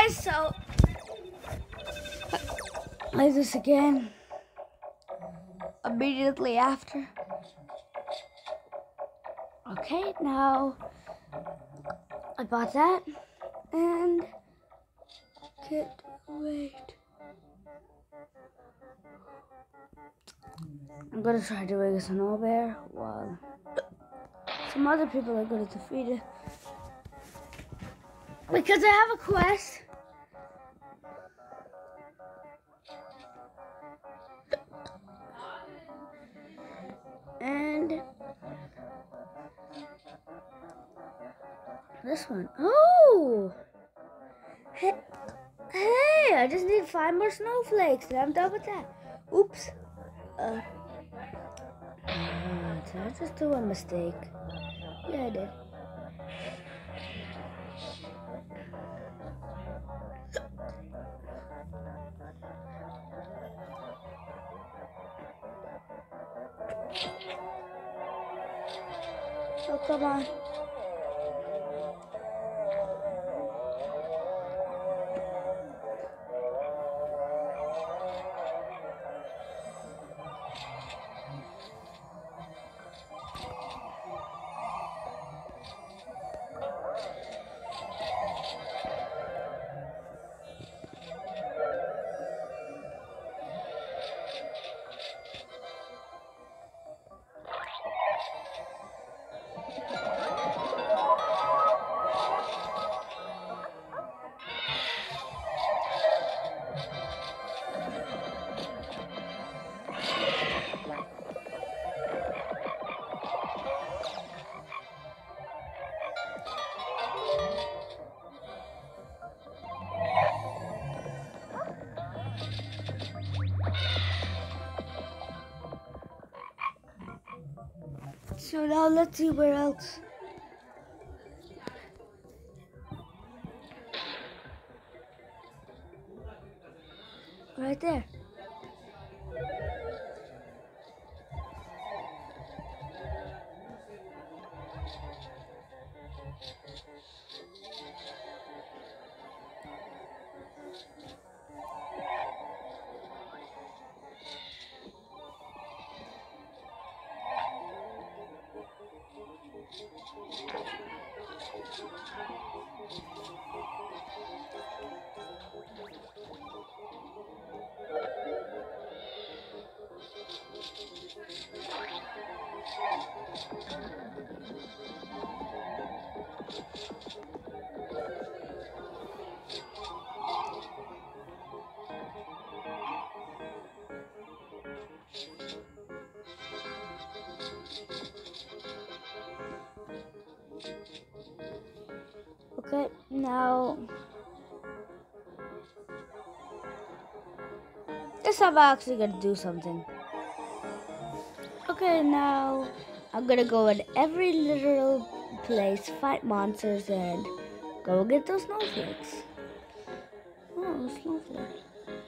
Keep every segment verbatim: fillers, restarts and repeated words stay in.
Okay, so play this again immediately after. Okay, now I bought that and get wait. I'm gonna try doing a snow bear while some other people are gonna defeat it. Because I have a quest. And this one. Oh! Hey, hey, I just need five more snowflakes and I'm done with that. Oops. Uh, uh, did I just do a mistake? Yeah, I did. Oh, come on. So now let's see where else. Right there. Okay, now guess I'm actually gonna do something. Okay, now I'm gonna go in every literal place, fight monsters, and go get those snowflakes. Oh, snowflakes.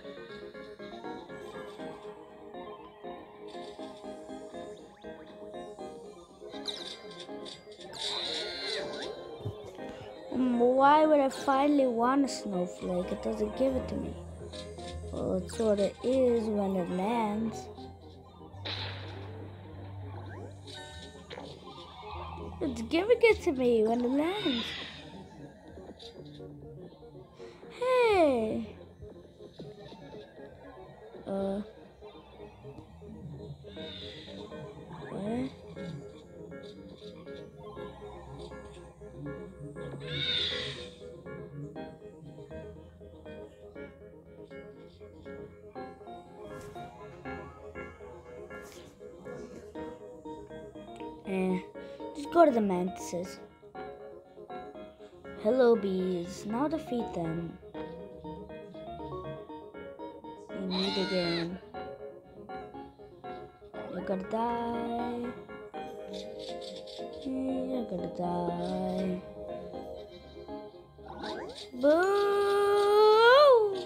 Why would I finally want a snowflake? It doesn't give it to me. Well, it sort of is when it lands. It's giving it to me when it lands. Hey! Uh. What? Eh. Just go to the mantises. Hello, bees. Now defeat them. You meet again. You're gonna die. You're gonna die. Boo!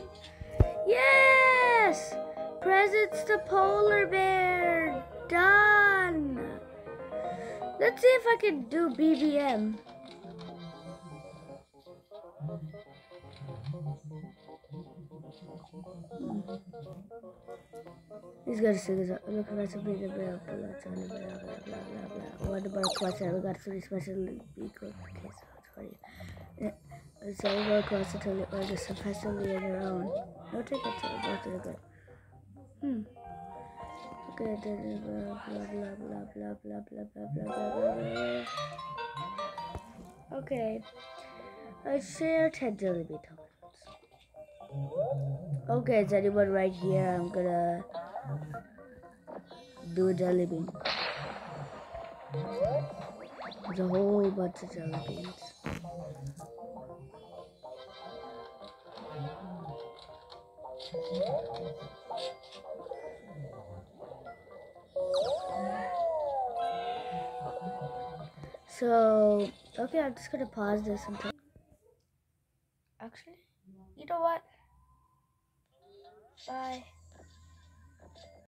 Yes! Presents to Polar Bear. Done. Let's see if I can do B B M. He's gonna sing his look at us be the bell, blah blah blah blah blah blah blah. What about question? We got three special equal. Okay, so it's funny. So we go across the toilet or just suppressively on your own. No take it to go to the good. Hmm. Okay, then blah blah blah blah blah blah blah blah blah blah blah. Okay. I share ten jelly bean tokens. Okay, is anyone right here? I'm gonna do a jelly bean. There's a whole bunch of jelly beans. So, okay, I'm just gonna pause this until. Actually, you know what? Bye.